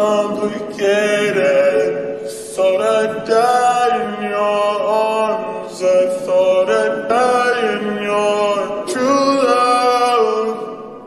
complicated. Thought I'd die in your arms. I thought I'd die in your true love.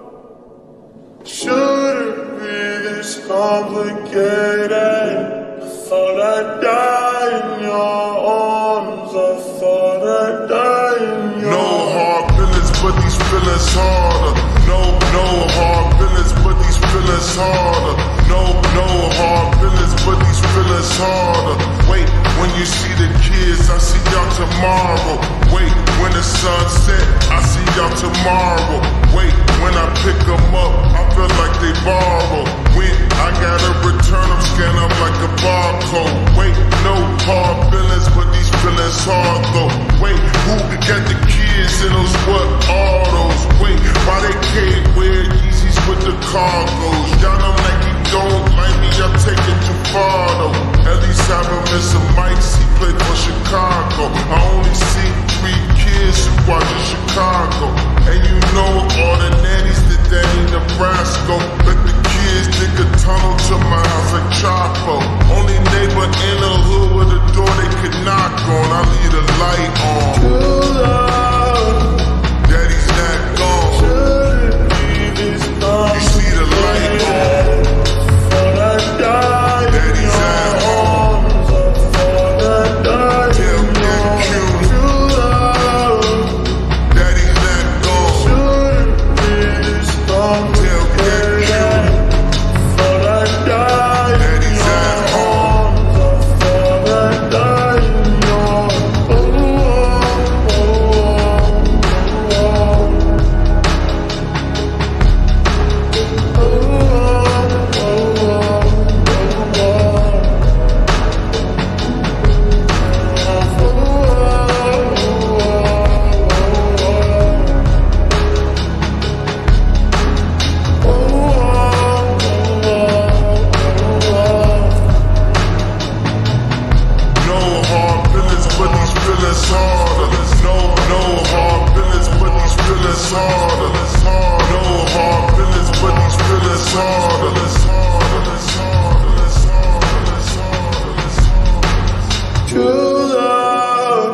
Shouldn't be this complicated. I thought I'd die in your arms. I thought I'd die in your. No hard feelings, but these feelings harder. No hard feelings, but these feelings harder. No hard feelings, but these feelings harder. Wait, when you see the kids, I see y'all tomorrow. Wait, when the sun set, I see y'all tomorrow. Wait, when I pick them up, I feel like they borrow. When I gotta return them, scan them like a barcode. Wait, no hard feelings, but these feelings hard though. Wait, who got the kids in those what autos? Wait, why they can't wear Yeezys with the cargos? Y'all know Nike don't like me, I take it too far though. At least I don't miss a Mike's, he played for Chicago. I only see 3 kids who watch in Chicago. And you know all the nannies that Danny Nebraska. Let the kids dig a tunnel to my house like Chapo. Only neighbor in the hood with a door they could knock on. I leave the light on. True love. Daddy's not gone. Shouldn't be this complicated. You see the light on. Thought I'd die in Daddy's your at home. arms. I thought I'd die Tell in Big your Q. true love. Daddy's not gone. Shouldn't be this complicated. Thought I'd die in Daddy's your at home. arms. I thought I'd die in your. No hard feelings, but these feelings harder. No hard feelings, but these feelings harder. No hard feelings, but these feelings harder. True love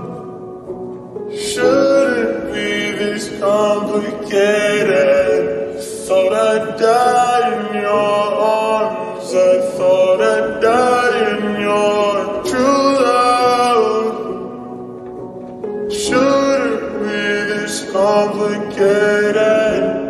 shouldn't be this complicated. Thought I'd die in your arms. I thought I'd die in your true love. Shouldn't be this complicated.